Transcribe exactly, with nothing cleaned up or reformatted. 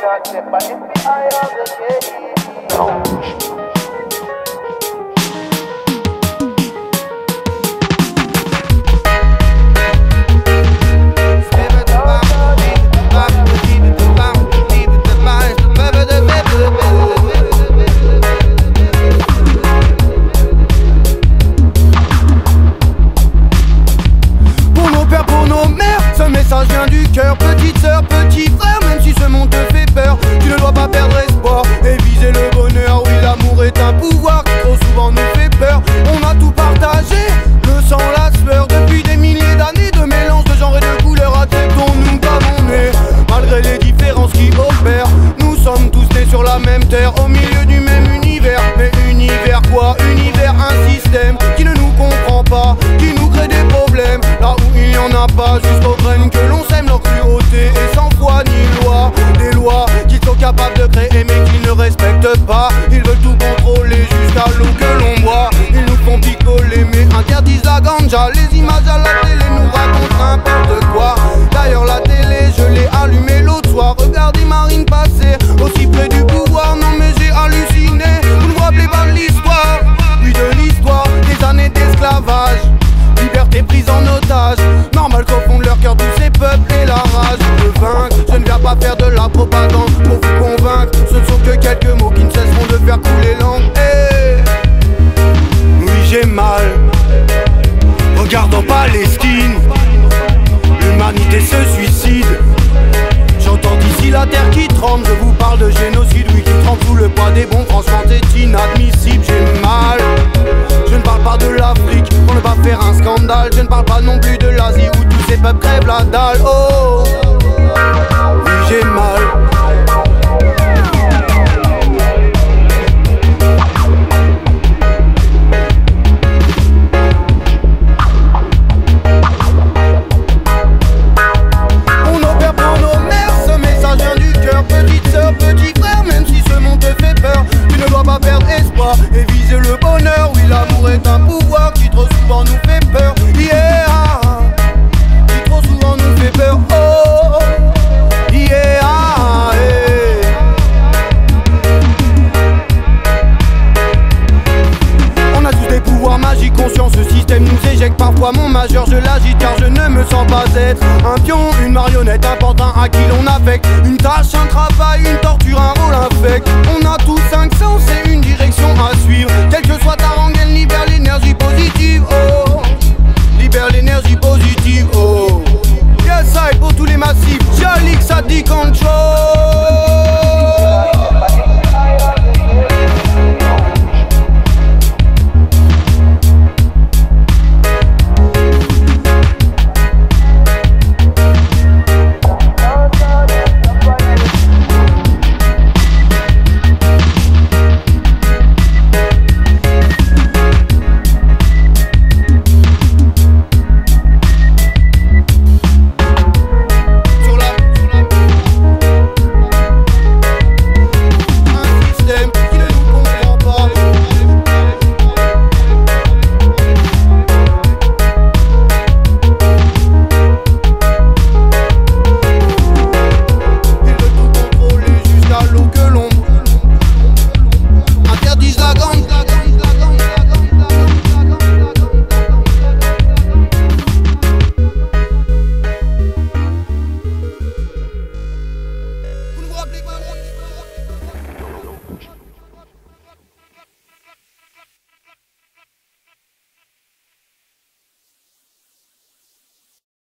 Ça vient du cœur, petite sœur, petit frère, même si ce monde te fait peur, tu ne dois pas perdre espoir et viser le bonheur. Oui, l'amour est un pouvoir qui trop souvent nous fait peur. On a tout partagé, le sang, la sueur, depuis des milliers d'années de mélange de genres et de couleurs. Acceptons-nous comme on est, malgré les différences qui opèrent. Nous sommes tous nés sur la même terre, au milieu du même univers. Mais univers quoi? Univers, un système qui ne nous comprend pas, qui nous crée des problèmes là où il n'y en a pas. Jusqu'aux graines que l'on sème, leur cruauté et sans foi ni loi. Des lois qu'ils sont capables de créer mais qu'ils ne respectent pas. Ils veulent tout contrôler jusqu'à l'eau que l'on boit. Ils nous font picoler mais interdisent la ganja. Les images à la télé nous racontent n'importe quoi. D'ailleurs la télé je l'ai allumée l'autre soir. Regardez Marine passer aussi près du pouvoir. Non mais j'ai halluciné. Vous ne vous rappelez pas de l'histoire? Oui, de l'histoire des années d'esclavage. Liberté prise en otage. Normal qu'au fond de leur cœur tous ces peuples et la rage de vaincre. Je ne viens pas faire de la propagande pour vous convaincre. Ce ne sont que quelques mots qui ne cesseront de faire couler l'encre. Hey, oui j'ai mal. Regarde en Palestine, l'humanité se suicide. J'entends d'ici la terre qui tremble. Je vous parle de génocide, oui qui tremble sous le poids des bombes. Franchement c'est inadmissible, j'ai mal. Je ne parle pas de l'Afrique pour ne pas faire un scandale. Je ne parle pas non plus de l'Asie où tous ces peuples crèvent la dalle. Oh,